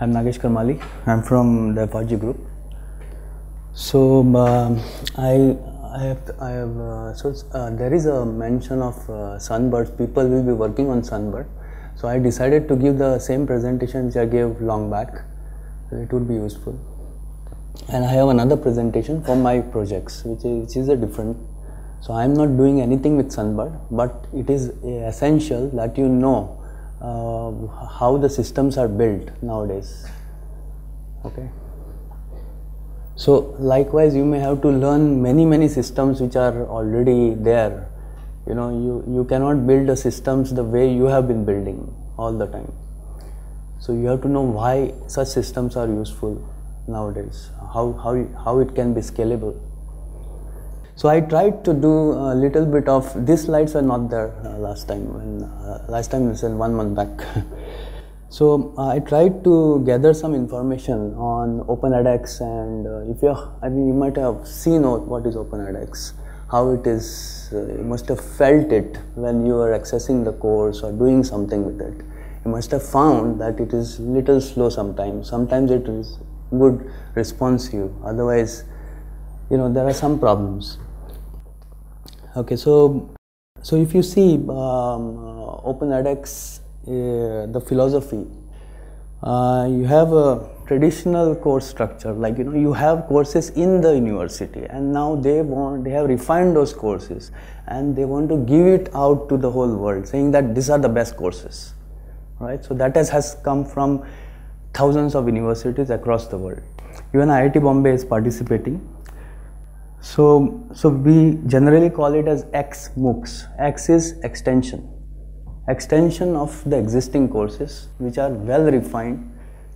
I'm Nagesh Karmali. I'm from the Apache group. So there is a mention of Sunbird. People will be working on Sunbird. So I decided to give the same presentation which I gave long back. It would be useful. And I have another presentation for my projects, which is a different. So I am not doing anything with Sunbird, but it is essential that you know how the systems are built nowadays. Okay. So likewise, you may have to learn many systems which are already there. You know, you cannot build the systems the way you have been building all the time. So you have to know why such systems are useful nowadays, how it can be scalable. So I tried to do a little bit of, these slides were not there last time, last time this was 1 month back. So I tried to gather some information on OpenEdX, and you might have seen what is OpenEdX, how it is, you must have felt it when you are accessing the course or doing something with it. You must have found that it is little slow sometimes. Sometimes it is good responsive, otherwise, you know, there are some problems. Okay, so if you see OpenEdX, the philosophy, you have a traditional course structure, like, you know, you have courses in the university, and now they have refined those courses and they want to give it out to the whole world, saying that these are the best courses, right? So that has come from thousands of universities across the world. Even IIT Bombay is participating. So we generally call it as XMOOCs. X is extension of the existing courses, which are well refined.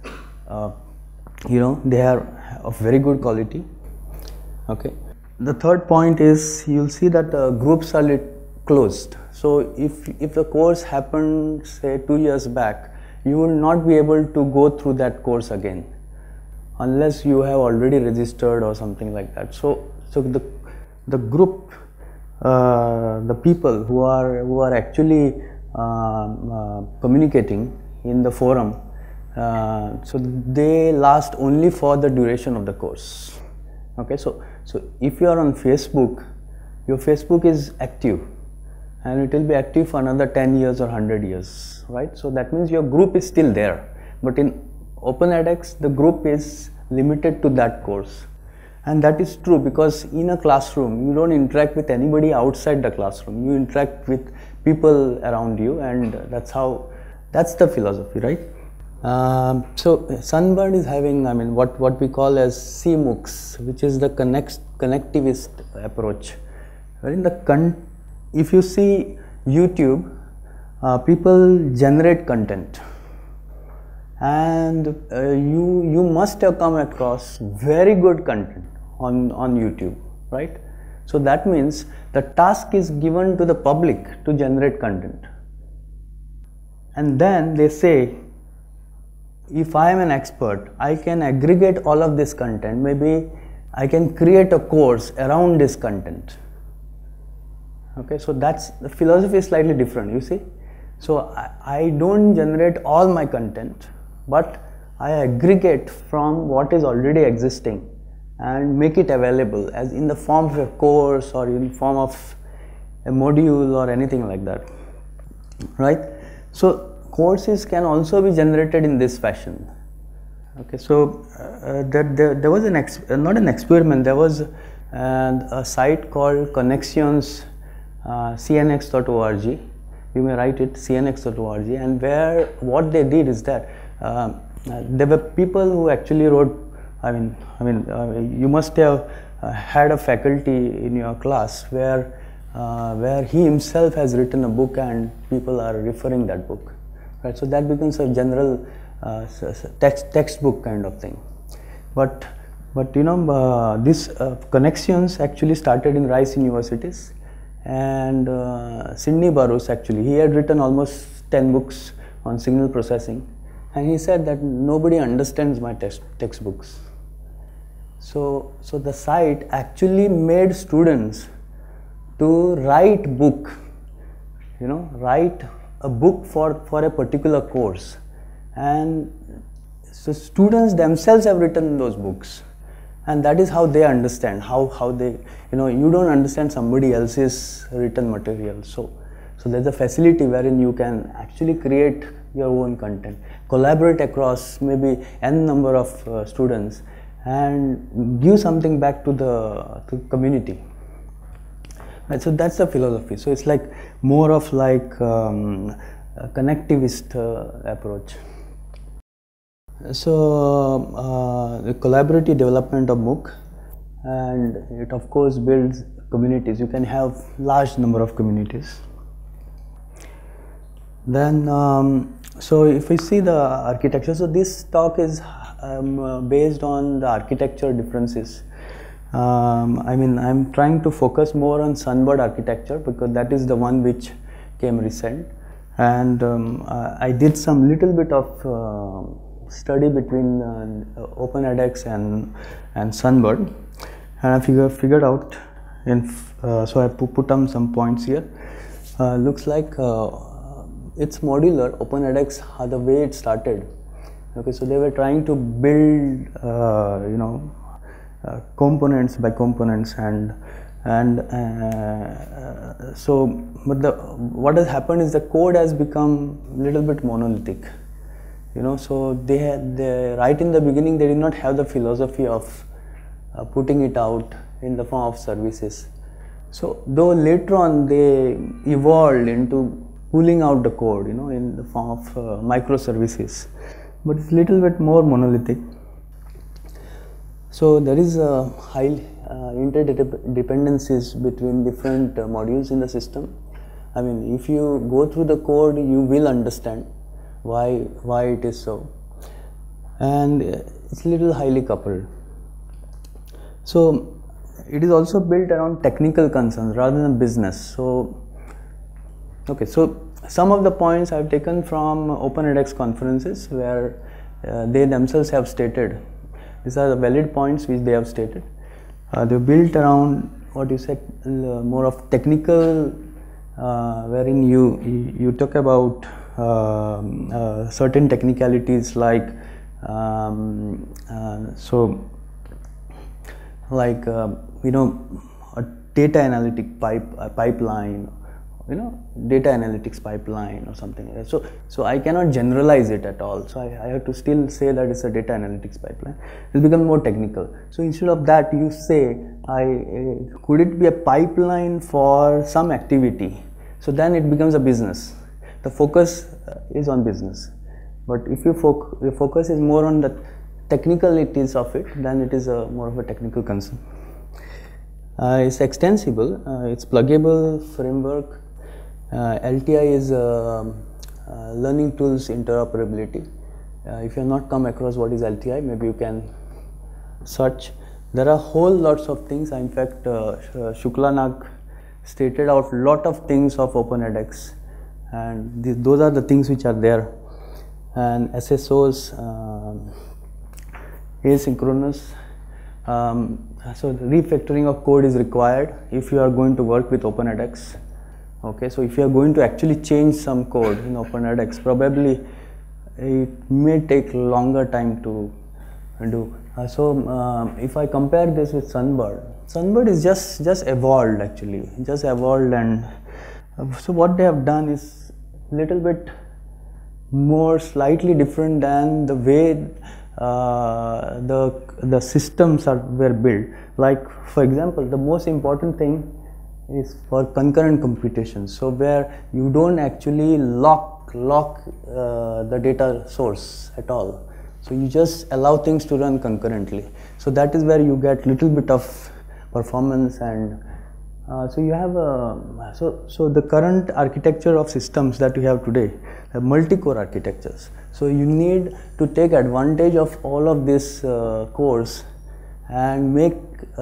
You know, they are of very good quality. Okay. The third point is, you'll see that groups are closed. So if the course happened, say 2 years back, you will not be able to go through that course again, unless you have already registered or something like that. So the group, the people who are actually communicating in the forum, so they last only for the duration of the course. Okay, so if you are on Facebook, your Facebook is active, and it will be active for another 10 years or 100 years, right? So that means your group is still there. But in OpenEdX, the group is limited to that course. And that is true, because in a classroom, you don't interact with anybody outside the classroom. You interact with people around you, and that's the philosophy, right? So Sunbird is having, what we call as CMOOCs, which is the connectivist approach. If you see YouTube, people generate content, and you must have come across very good content on YouTube, right? So that means the task is given to the public to generate content, and then they say, if I am an expert, I can aggregate all of this content. Maybe I can create a course around this content. Okay, so that's the philosophy is slightly different, you see. So I don't generate all my content, but I aggregate from what is already existing and make it available as in the form of a course or in form of a module or anything like that, right? So courses can also be generated in this fashion. Okay, so there was not an experiment, there was a site called Connections, cnx.org. You may write it cnx.org, and what they did is that there were people who actually wrote. You must have had a faculty in your class where he himself has written a book and people are referring that book, right? So that becomes a general textbook kind of thing. But you know, this Connections actually started in Rice universities, and Sidney Barros, actually, he had written almost 10 books on signal processing, and he said that nobody understands my textbooks. So the site actually made students to write book, write a book for a particular course, and So students themselves have written those books, and that is how they understand, how they, you don't understand somebody else's written material. So there's a facility wherein you can actually create your own content, collaborate across maybe n number of students, and give something back to the community. Right, so that's the philosophy. So it's like more of like a connectivist approach. So the collaborative development of MOOC, and it of course builds communities. You can have large number of communities. Then so if we see the architecture, so this talk is based on the architecture differences. I mean, I'm trying to focus more on Sunbird architecture because that is the one which came recent, and I did some little bit of study between OpenEdX and Sunbird, and I figured out, so I put on some points here. Looks like it's modular. OpenEdX, the way it started, okay, so they were trying to build components by components, and so but what has happened is the code has become a little bit monolithic. So they right in the beginning they did not have the philosophy of putting it out in the form of services. So though later on they evolved into pulling out the code, in the form of microservices, but it's a little bit more monolithic. So there is a high interdependencies between different modules in the system. I mean, if you go through the code, you will understand why it is so, and it's a little highly coupled. So it is also built around technical concerns rather than business. So okay, so some of the points I've taken from OpenEdX conferences where they themselves have stated. These are the valid points which they have stated. They're built around what you said, more of technical, wherein you talk about certain technicalities like a data analytic pipeline, data analytics pipeline or something like that. So I cannot generalize it at all. So I have to still say that it's a data analytics pipeline. It's become more technical. So instead of that, you say, could it be a pipeline for some activity? So then it becomes a business. The focus is on business. But if your focus is more on the technicalities of it, then it is more of a technical concern. It's extensible, it's pluggable framework. LTI is learning tools interoperability. If you have not come across what is LTI, maybe you can search. There are whole lots of things. In fact, Shuklanag stated out lot of things of OpenEdX, and those are the things which are there. And SSOs, asynchronous. So the refactoring of code is required if you are going to work with OpenEdX. Okay, so if you are going to actually change some code in OpenEdX, probably it may take longer time to do. If I compare this with Sunbird is just evolved actually, and so what they have done is little bit more slightly different than the way the systems were built. Like for example, the most important thing is for concurrent computation. So where you don't actually lock the data source at all. So you just allow things to run concurrently. So that is where you get little bit of performance, and so you have so the current architecture of systems that we have today are multi-core architectures. So you need to take advantage of all of this cores and make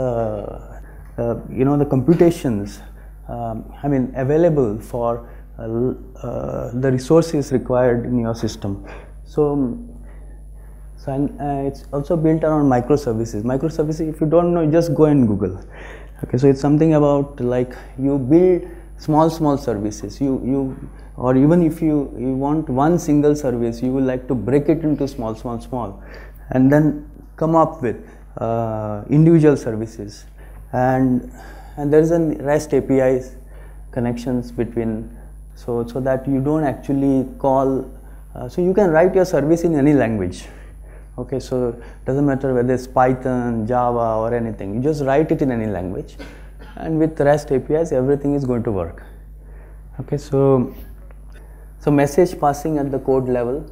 the computations available for the resources required in your system. So it's also built around microservices. Microservices, if you don't know, just go and Google. Okay, so it's something about like you build small services. Or even if you want one single service, you would like to break it into small, and then come up with individual services. And there is a REST APIs connections between, so that you don't actually call, so you can write your service in any language. Okay, so doesn't matter whether it's Python, Java or anything, you just write it in any language, and with REST APIs everything is going to work. Okay, so message passing at the code level.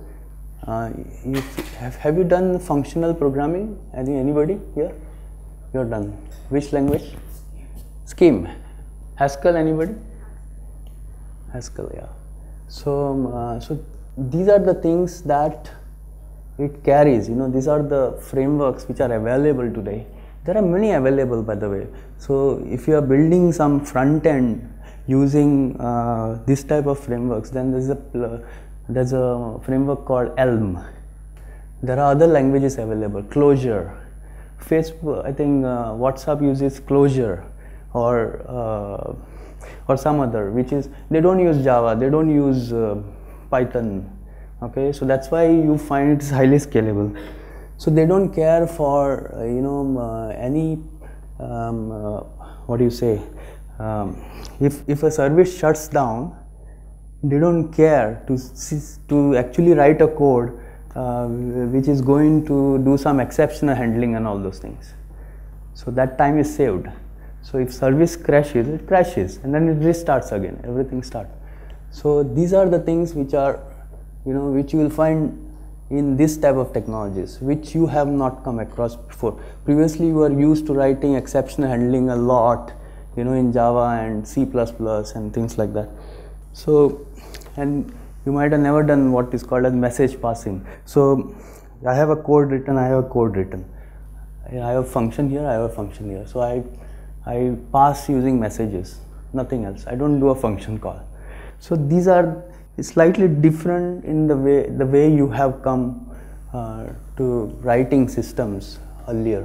Have you done functional programming? Anybody here? You're done. Which language? Scheme. Haskell, anybody? Haskell, yeah. So these are the things that it carries. These are the frameworks which are available today. There are many available, by the way. So if you are building some front end using this type of frameworks, then there's a framework called Elm. There are other languages available. Clojure. Facebook, I think WhatsApp uses Clojure, or some other, which is, they don't use Java, they don't use Python. Okay, so that's why you find it's highly scalable. So they don't care for any what do you say, if a service shuts down, they don't care to actually write a code which is going to do some exceptional handling and all those things. So that time is saved. So if service crashes, it crashes, and then it restarts again, everything starts. So these are the things which are, which you will find in this type of technologies, which you have not come across before. Previously you were used to writing exception handling a lot, in Java and C++ and things like that. So, and you might have never done what is called as message passing. So I have a code written, I have a code written. I have a function here, I have a function here. So I pass using messages, nothing else. I don't do a function call. So these are slightly different in the way you have come to writing systems earlier.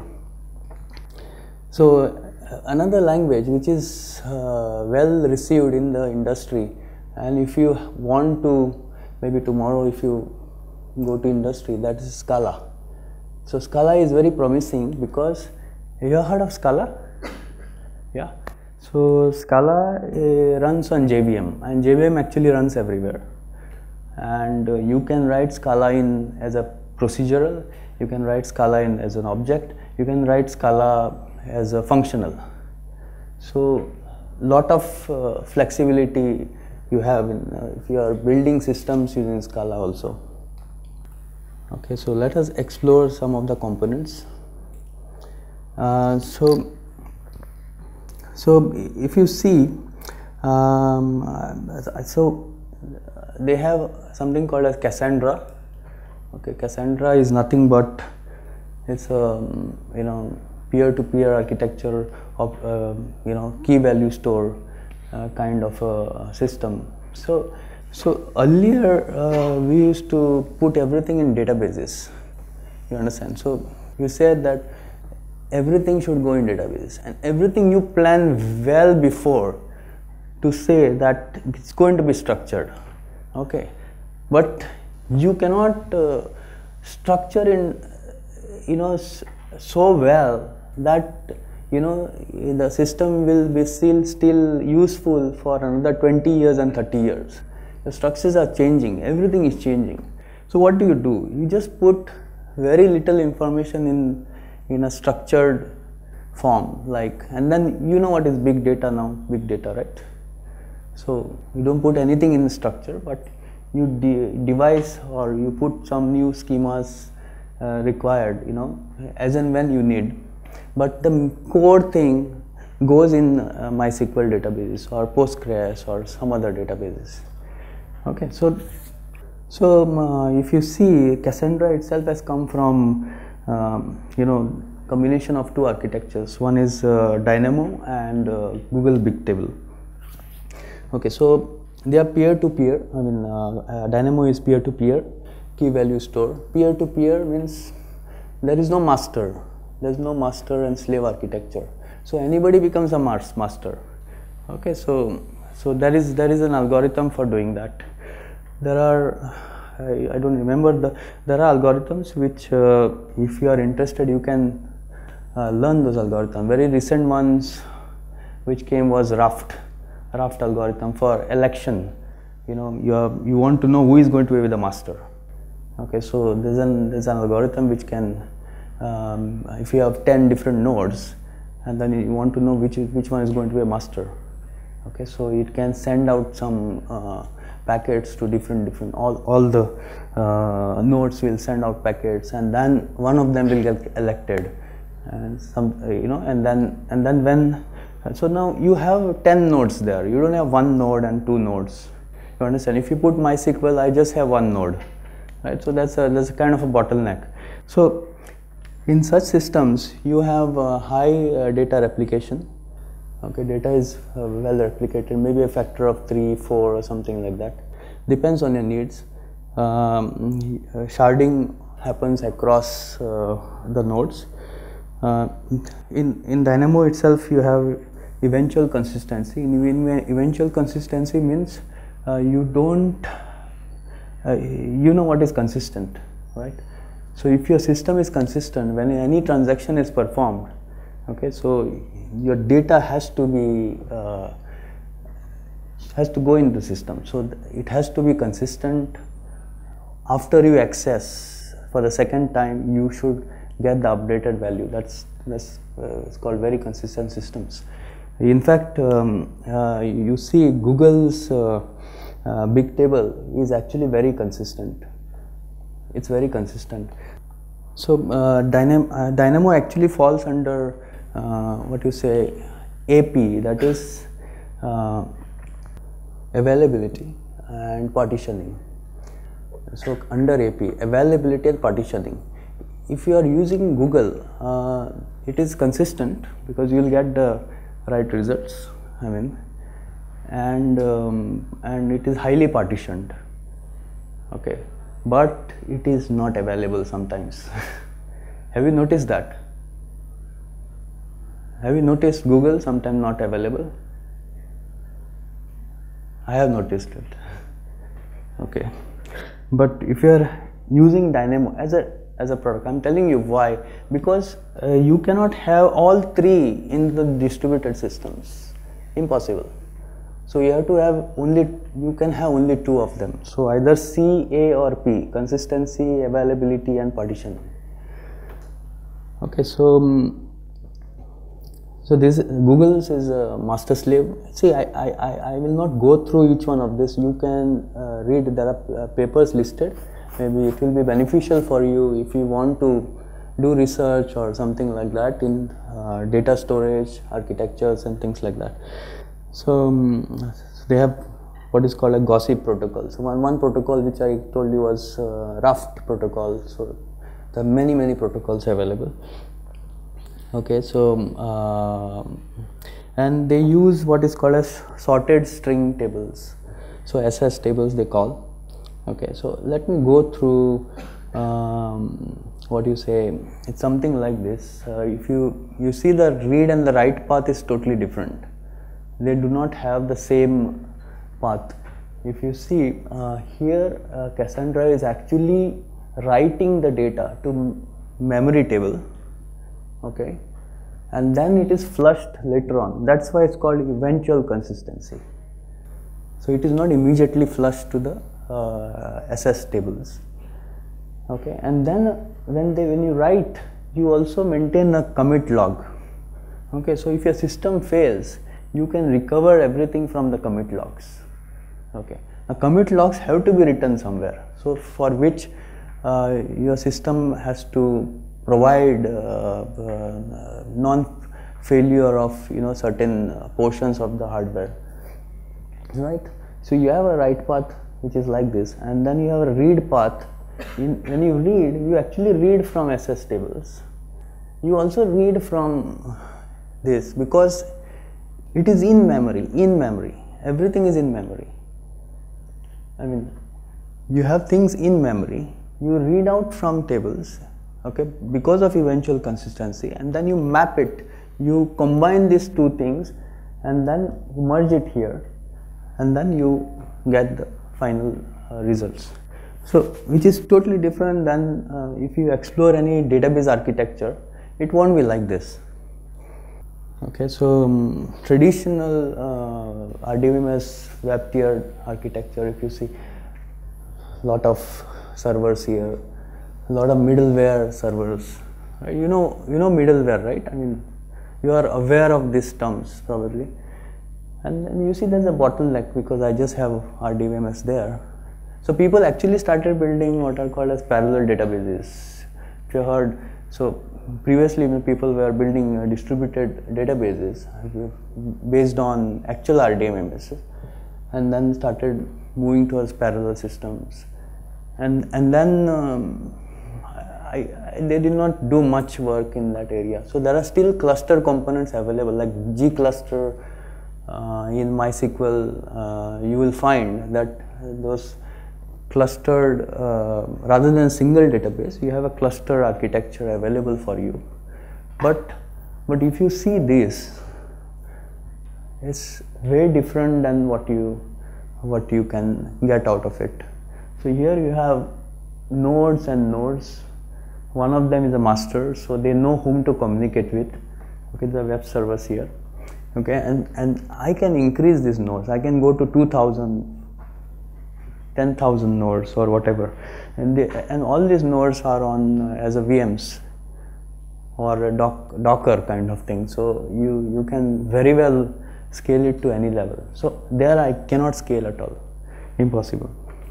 So another language which is well received in the industry, and if you want to, maybe tomorrow if you go to industry, that is Scala. So Scala is very promising because, have you heard of Scala? Yeah. So Scala runs on JVM, and JVM actually runs everywhere. And you can write Scala in as a procedural, you can write Scala in as an object, you can write Scala as a functional. So lot of flexibility you have if you are building systems using Scala also. Okay, so let us explore some of the components. So if you see, so they have something called as Cassandra. Okay, Cassandra is nothing but, it's a peer-to-peer architecture of key value store kind of a system. So earlier we used to put everything in databases, you understand. So you said that everything should go in databases, and everything you plan well before to say that it's going to be structured. Okay, but you cannot structure in so well that the system will be still useful for another 20 years and 30 years. The structures are changing, everything is changing. So what do? You just put very little information in a structured form, and then what is big data now, big data, right? So you don't put anything in structure, but you devise or you put some new schemas required, as and when you need. But the core thing goes in MySQL databases or Postgres or some other databases. Okay, so if you see, Cassandra itself has come from combination of two architectures. One is Dynamo and Google Bigtable. Okay, so they are peer-to-peer. I mean, Dynamo is peer-to-peer key value store. Peer-to-peer means there is no master. There is no master and slave architecture. So anybody becomes a master. Okay, so So there is an algorithm for doing that. There are I don't remember there are algorithms which if you are interested you can learn those algorithms. Very recent ones which came was Raft algorithm for election. You know, you want to know who is going to be the master. Okay, so there's an algorithm which can if you have 10 different nodes and then you want to know which one is going to be a master. Okay, so it can send out some packets to different all the nodes will send out packets, and then one of them will get elected, and some and then when so now you have 10 nodes there. You don't have one node and two nodes. You understand? If you put MySQL, I just have one node, right? So that's a kind of a bottleneck. So in such systems, you have high data replication. Okay, data is well replicated, maybe a factor of 3, 4 or something like that. Depends on your needs. Sharding happens across the nodes. In Dynamo itself, you have eventual consistency. Eventual consistency means you don't, you know what is consistent, right? So if your system is consistent, when any transaction is performed, okay, so your data has to be has to go into the system. So it has to be consistent. After you access for the second time, you should get the updated value. That's it's called very consistent systems. In fact, you see Google's big table is actually very consistent. It's very consistent. So Dynamo actually falls under what you say AP, that is availability and partitioning. So under AP, availability and partitioning. If you are using Google, it is consistent because you will get the right results. I mean, and it is highly partitioned. Okay, but it is not available sometimes. Have you noticed that? Have you noticed Google sometimes not available? I have noticed it. Okay, but if you are using Dynamo as a product, I'm telling you why. Because you cannot have all three in the distributed systems. Impossible. So you have to have you can have only two of them. So either C, A or P, consistency, availability and partition. Okay, so this Google's is a master slave. See, I will not go through each one of this. You can read, there are papers listed. Maybe it will be beneficial for you if you want to do research or something like that in data storage, architectures and things like that. So they have what is called a gossip protocol. So one protocol which I told you was Raft protocol. So there are many protocols available. Okay, so and they use what is called as sorted string tables. So SS tables they call. Okay, so let me go through what you say. It's something like this. If you see the read and the write path is totally different. They do not have the same path. If you see here, Cassandra is actually writing the data to memory table. Okay, and then it is flushed later on. That's why it's called eventual consistency. So it is not immediately flushed to the SS tables. Okay, and then when you write, you also maintain a commit log. Okay, so if your system fails, you can recover everything from the commit logs. Okay, now commit logs have to be written somewhere. So for which your system has to provide non-failure of certain portions of the hardware, right? So you have a write path which is like this, and then you have a read path. When you read, you actually read from SS tables. You also read from this because it is in memory. Everything is in memory. I mean, you have things in memory. You read out from tables. Okay, because of eventual consistency, and then you map it, you combine these two things and then you merge it here, and then you get the final results. So which is totally different than if you explore any database architecture, it won't be like this. Okay, so traditional RDBMS web tiered architecture, if you see lot of servers here, a lot of middleware servers, right? You know middleware, right? I mean, you are aware of these terms probably, and then you see there's a bottleneck because I just have RDBMS there. So people actually started building what are called as parallel databases. If you heard, so previously people were building distributed databases based on actual RDBMS, and then started moving towards parallel systems, and then they did not do much work in that area. So there are still cluster components available, like G cluster in MySQL. You will find that those clustered, rather than single database, you have a cluster architecture available for you. But if you see this, it's very different than what you can get out of it. So here you have nodes and nodes. One of them is a master, so they know whom to communicate with. Okay, the web servers here. Okay, and I can increase these nodes. I can go to 2,000, 10,000 nodes or whatever, and all these nodes are on as a VMs or a Docker kind of thing. So you can very well scale it to any level. So there I cannot scale at all, impossible.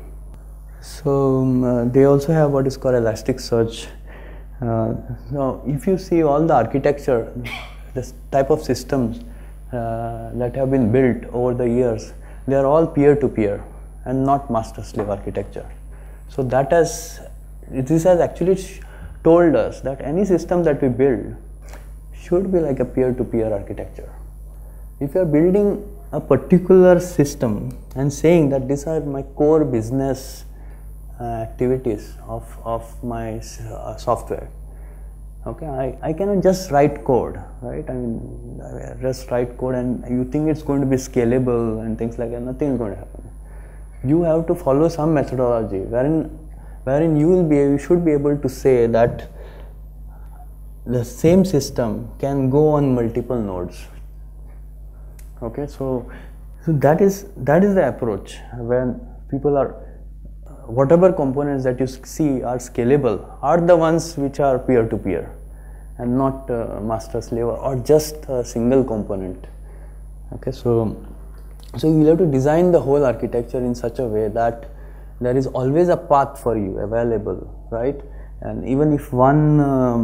So they also have what is called Elasticsearch. Now if you see all the architecture, this type of systems that have been built over the years, they are all peer-to-peer and not master-slave architecture. So this has actually told us that any system that we build should be like a peer-to-peer architecture. If you are building a particular system and saying that these are my core business activities of my software, okay, I cannot just write code, right? I mean, just write code and you think it's going to be scalable and things like that. Nothing is going to happen. You have to follow some methodology wherein you should be able to say that the same system can go on multiple nodes. Okay, so that is the approach. When people are, whatever components that you see are scalable are the ones which are peer-to-peer and not master-slave or just a single component. Okay, so you have to design the whole architecture in such a way that there is always a path for you available, right? And even if one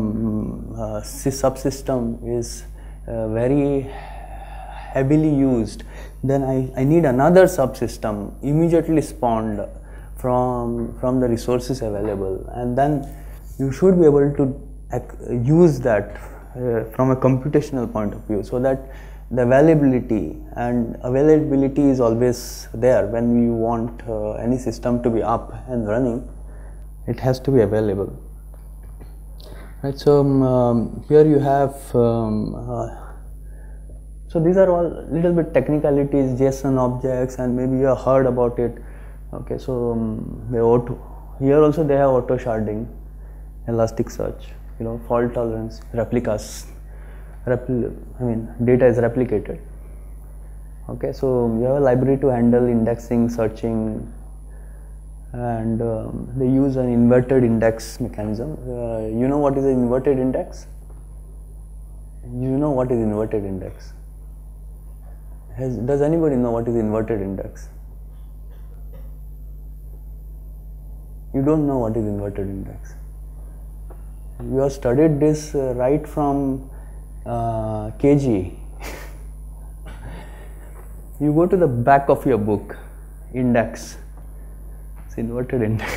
subsystem is very heavily used, then I need another subsystem immediately spawned from the resources available, and then you should be able to use that from a computational point of view, so that the availability is always there. When you want any system to be up and running, it has to be available, right? So here you have so these are all little bit technicalities, JSON objects, and maybe you have heard about it. Okay, so here also they have auto sharding, Elasticsearch, fault tolerance, replicas. Data is replicated. Okay, so you have a library to handle indexing, searching, and they use an inverted index mechanism. You know what is an inverted index? You know what is inverted index? Does anybody know what is inverted index? You don't know what is inverted index. You have studied this right from KG. You go to the back of your book, index. It's inverted index.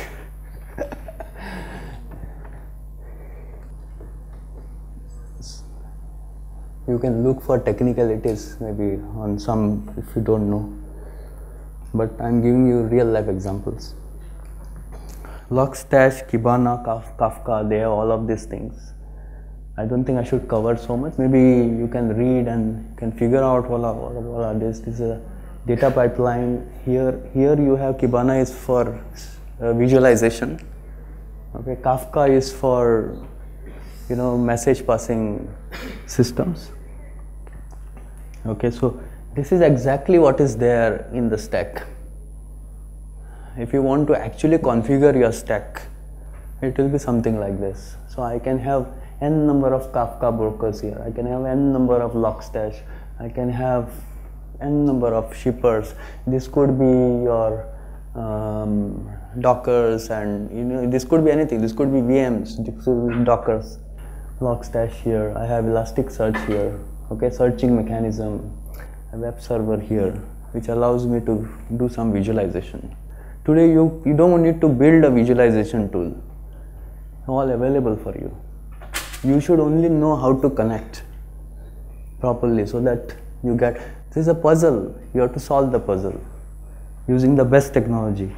You can look for technicalities maybe on some if you don't know, but I'm giving you real life examples. Logstash, Kibana, Kafka, they have all of these things. I don't think I should cover so much. Maybe you can read and can figure out what are this. This is a data pipeline. Here you have Kibana is for visualization. Okay, Kafka is for message passing systems. Okay, so this is exactly what is there in the stack. If you want to actually configure your stack, it will be something like this. So I can have n number of Kafka brokers here, I can have n number of Logstash, I can have n number of shippers. This could be your Dockers, and this could be anything. This could be VMs, this could be Dockers, Logstash here. I have Elasticsearch here. Okay, searching mechanism, a web server here, which allows me to do some visualization. Today you don't need to build a visualization tool. All available for you. You should only know how to connect properly so that you get. This is a puzzle. You have to solve the puzzle using the best technology.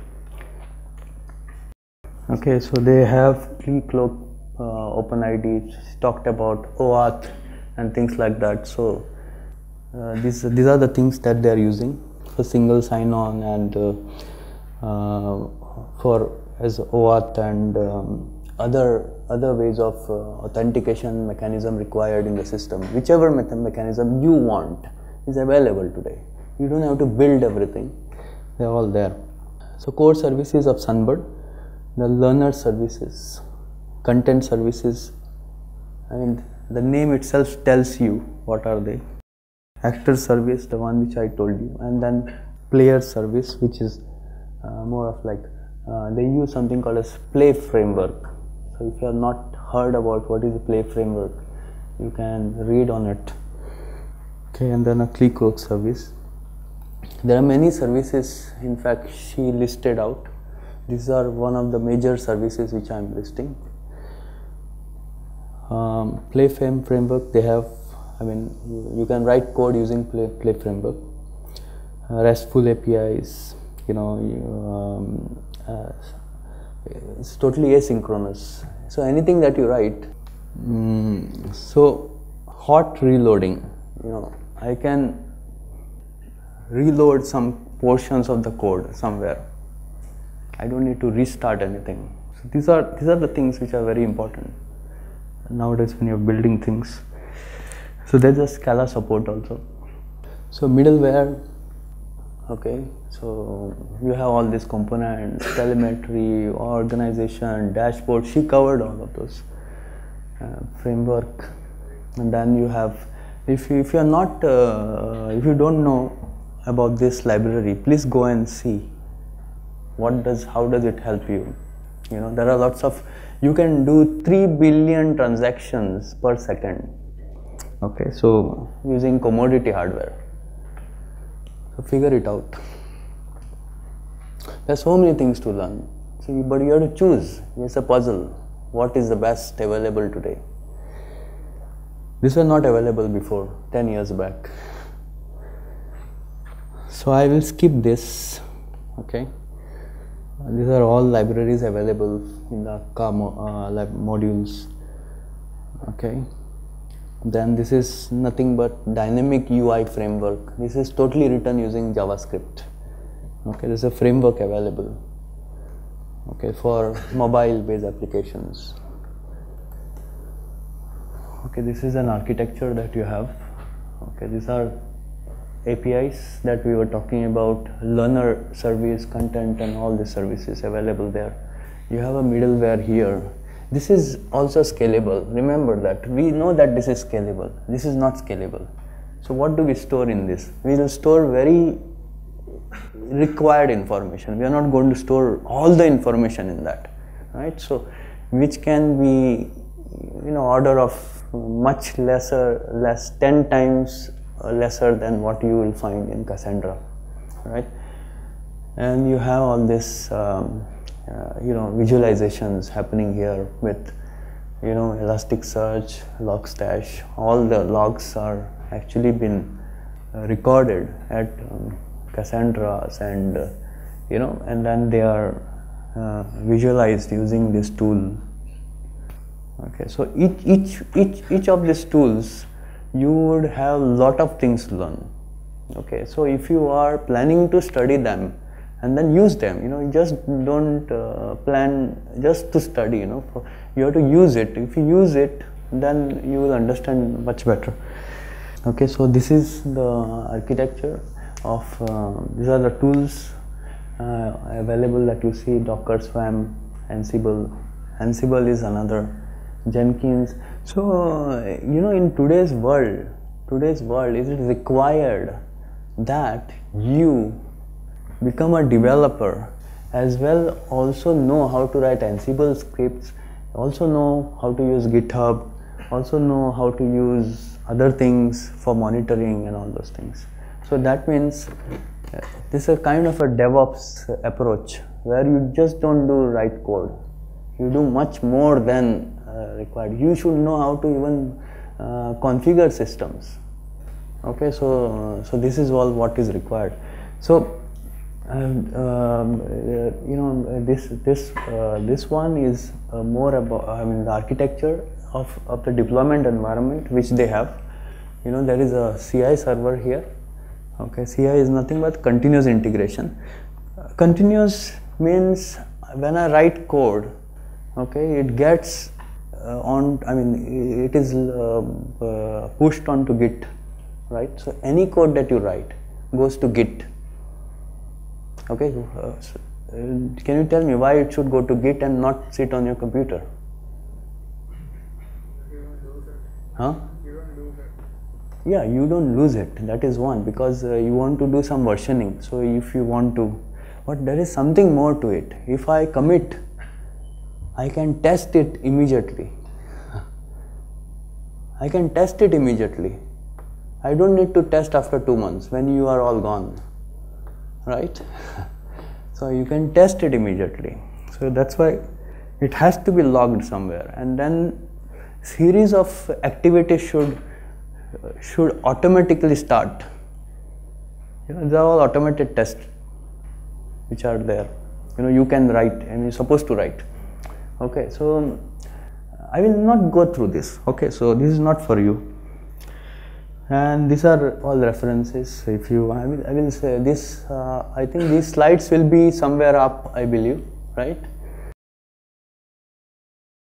Okay, so they have Keycloak, OpenID, talked about OAuth and things like that. So these are the things that they are using for single sign-on and for as OAuth and other ways of authentication mechanism required in the system. Whichever mechanism you want is available today. You don't have to build everything. They're all there. So core services of Sunbird, the learner services, content services. I mean, the name itself tells you what are they. Actor service, the one which I told you, and then player service, which is more of like they use something called as play framework. So if you have not heard about what is a play framework, you can read on it. Okay, and then a Keycloak service. There are many services, in fact she listed out. These are one of the major services which I am listing. Play framework, they have, I mean, you can write code using play framework. RESTful APIs, it's totally asynchronous. So anything that you write. So hot reloading, I can reload some portions of the code somewhere. I don't need to restart anything. So these are the things which are very important nowadays when you're building things. So there's a Scala support also. So middleware, okay, so you have all these components, telemetry, organization, dashboard. She covered all of those. Framework, and then you have, if you are not, if you don't know about this library, please go and see how does it help you. There are lots of, you can do 3 billion transactions per second. Okay, so using commodity hardware. So figure it out. There's so many things to learn. See, but you have to choose. It's a puzzle. What is the best available today? This was not available before, 10 years back. So I will skip this. Okay. These are all libraries available in the lab modules. Okay. Then this is nothing but dynamic UI framework. This is totally written using JavaScript. Okay, there's a framework available. Okay, for mobile-based applications. Okay, this is an architecture that you have. Okay, these are APIs that we were talking about, learner service, content, and all the services available there. You have a middleware here. This is also scalable. Remember that. We know that this is scalable. This is not scalable. So what do we store in this? We will store very required information. We are not going to store all the information in that, right? So which can be, order of much less 10 times lesser than what you will find in Cassandra, right? And you have all this visualizations happening here with Elasticsearch, Logstash. All the logs are actually been recorded at Cassandras, and and then they are visualized using this tool. Okay, so each of these tools, you would have lot of things to learn. Okay, so if you are planning to study them and then use them, you just don't plan just to study, you have to use it. If you use it, then you will understand much better. Okay, so this is the architecture of, these are the tools available that you see: Docker, Swarm, Ansible. Ansible is another, Jenkins. So, in today's world, it is required that you become a developer as well, also know how to write Ansible scripts, also know how to use GitHub, also know how to use other things for monitoring and all those things. So that means this is a kind of a DevOps approach where you just don't do write code. You do much more than required. You should know how to even configure systems. Okay, so this is all what is required. So this one is more about, the architecture of the deployment environment which they have. There is a CI server here. Okay, CI is nothing but continuous integration. Continuous means when I write code, okay, it gets it is pushed onto Git, right? So any code that you write goes to Git. Okay, can you tell me why it should go to Git and not sit on your computer? Huh? Yeah, you don't lose it. That is one, because you want to do some versioning. So if you want to, but there is something more to it. If I commit, I can test it immediately. I can test it immediately. I don't need to test after 2 months when you are all gone, right? So you can test it immediately. So that's why it has to be logged somewhere, and then series of activities should automatically start. These are all automated tests which are there. You can write and you're supposed to write. Okay, so I will not go through this. Okay, so this is not for you. And these are all references. If you, I will say this. I think these slides will be somewhere up, I believe, right?